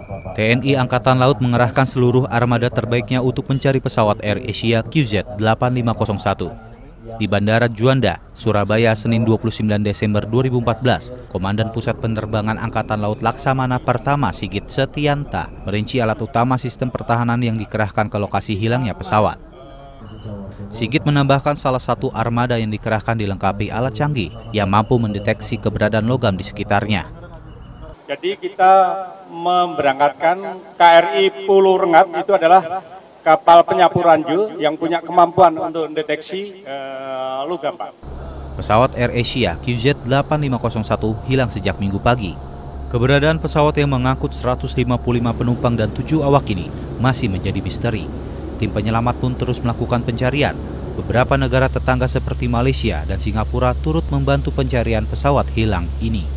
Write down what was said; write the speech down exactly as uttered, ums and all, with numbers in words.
T N I Angkatan Laut mengerahkan seluruh armada terbaiknya untuk mencari pesawat AirAsia Q Z delapan lima nol satu. Di Bandara Juanda, Surabaya, Senin dua puluh sembilan Desember dua ribu empat belas, Komandan Pusat Penerbangan Angkatan Laut Laksamana Pertama Sigit Setianta merinci alat utama sistem pertahanan yang dikerahkan ke lokasi hilangnya pesawat. Sigit menambahkan salah satu armada yang dikerahkan dilengkapi alat canggih yang mampu mendeteksi keberadaan logam di sekitarnya. Jadi kita memberangkatkan K R I Pulau Rengat, itu adalah kapal penyapu ranjau yang punya kemampuan untuk mendeteksi uh, logam, Pak. Pesawat AirAsia Q Z delapan lima nol satu hilang sejak Minggu pagi. Keberadaan pesawat yang mengangkut seratus lima puluh lima penumpang dan tujuh awak ini masih menjadi misteri. Tim penyelamat pun terus melakukan pencarian. Beberapa negara tetangga seperti Malaysia dan Singapura turut membantu pencarian pesawat hilang ini.